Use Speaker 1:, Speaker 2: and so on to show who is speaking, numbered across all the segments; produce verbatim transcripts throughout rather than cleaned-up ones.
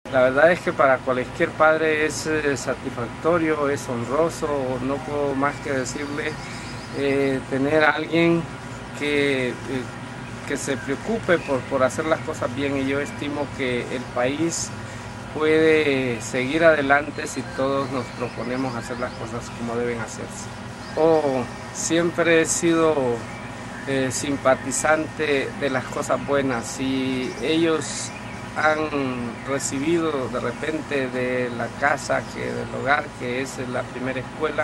Speaker 1: La verdad es que para cualquier padre es eh, satisfactorio, es honroso, no puedo más que decirle eh, tener a alguien que, eh, que se preocupe por, por hacer las cosas bien, y yo estimo que el país puede seguir adelante si todos nos proponemos hacer las cosas como deben hacerse. Oh, siempre he sido eh, simpatizante de las cosas buenas. Si ellos han recibido de repente de la casa, que del hogar, que es la primera escuela,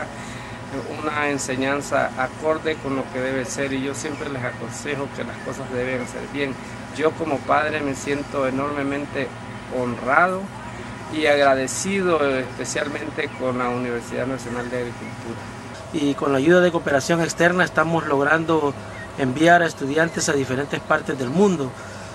Speaker 1: una enseñanza acorde con lo que debe ser, y yo siempre les aconsejo que las cosas deben ser bien. Yo como padre me siento enormemente honrado y agradecido, especialmente con la Universidad Nacional de Agricultura.
Speaker 2: Y con la ayuda de cooperación externa estamos logrando enviar a estudiantes a diferentes partes del mundo.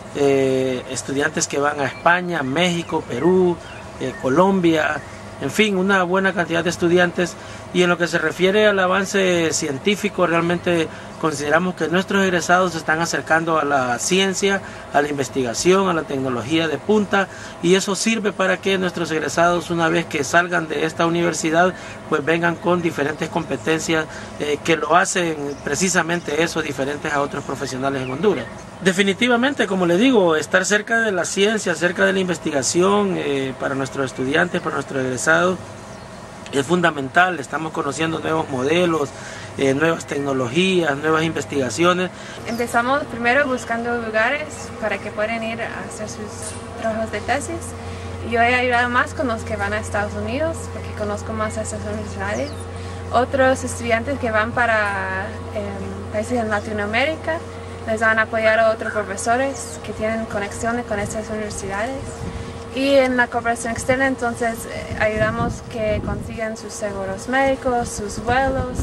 Speaker 2: Eh, estudiantes que van a España, México, Perú, eh, Colombia, en fin, una buena cantidad de estudiantes. Y en lo que se refiere al avance científico, realmente consideramos que nuestros egresados se están acercando a la ciencia, a la investigación, a la tecnología de punta, y eso sirve para que nuestros egresados, una vez que salgan de esta universidad, pues vengan con diferentes competencias eh, que lo hacen precisamente eso diferentes a otros profesionales en Honduras. Definitivamente, como le digo, estar cerca de la ciencia, cerca de la investigación eh, para nuestros estudiantes, para nuestros egresados, es fundamental. Estamos conociendo nuevos modelos, eh, nuevas tecnologías, nuevas investigaciones.
Speaker 3: Empezamos primero buscando lugares para que puedan ir a hacer sus trabajos de tesis. Yo he ayudado más con los que van a Estados Unidos, porque conozco más a esas universidades. Otros estudiantes que van para eh, países en Latinoamérica, les van a apoyar a otros profesores que tienen conexiones con estas universidades. Y en la cooperación externa, entonces, eh, ayudamos que consigan sus seguros médicos, sus vuelos,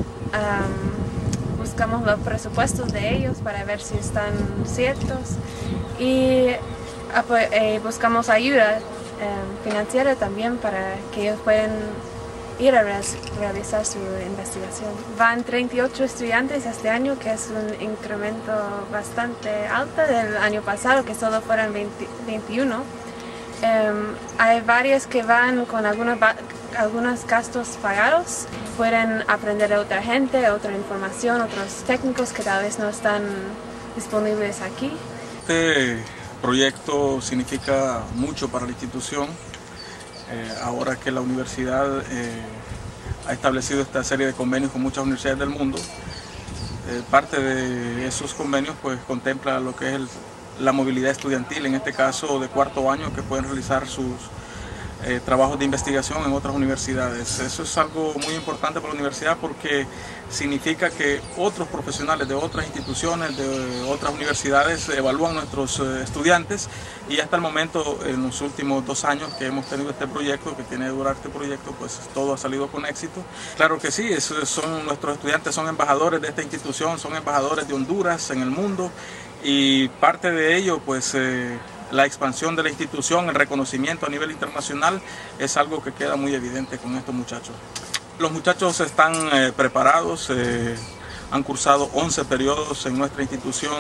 Speaker 3: um, buscamos los presupuestos de ellos para ver si están ciertos, y eh, buscamos ayuda eh, financiera también para que ellos puedan ir a re realizar su investigación. Van treinta y ocho estudiantes este año, que es un incremento bastante alto del año pasado, que solo fueron veinte, veintiuno. Um, hay varios que van con algunos, algunos gastos pagados, pueden aprender de otra gente, otra información, otros técnicos que tal vez no están disponibles aquí.
Speaker 4: Este proyecto significa mucho para la institución, eh, ahora que la universidad eh, ha establecido esta serie de convenios con muchas universidades del mundo. Eh, parte de esos convenios pues contempla lo que es el la movilidad estudiantil, en este caso de cuarto año, que pueden realizar sus eh, trabajos de investigación en otras universidades. Eso es algo muy importante para la universidad, porque significa que otros profesionales de otras instituciones, de otras universidades, evalúan a nuestros eh, estudiantes, y hasta el momento, en los últimos dos años que hemos tenido este proyecto, que tiene que durar este proyecto, pues todo ha salido con éxito. Claro que sí, eso son, nuestros estudiantes son embajadores de esta institución, son embajadores de Honduras en el mundo, y parte de ello, pues eh, la expansión de la institución, el reconocimiento a nivel internacional, es algo que queda muy evidente con estos muchachos. Los muchachos están eh, preparados, eh, han cursado once periodos en nuestra institución,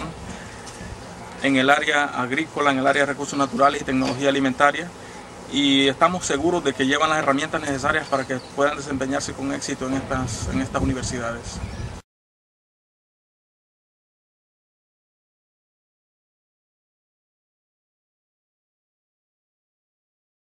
Speaker 4: en el área agrícola, en el área de recursos naturales y tecnología alimentaria, y estamos seguros de que llevan las herramientas necesarias para que puedan desempeñarse con éxito en estas, en estas universidades.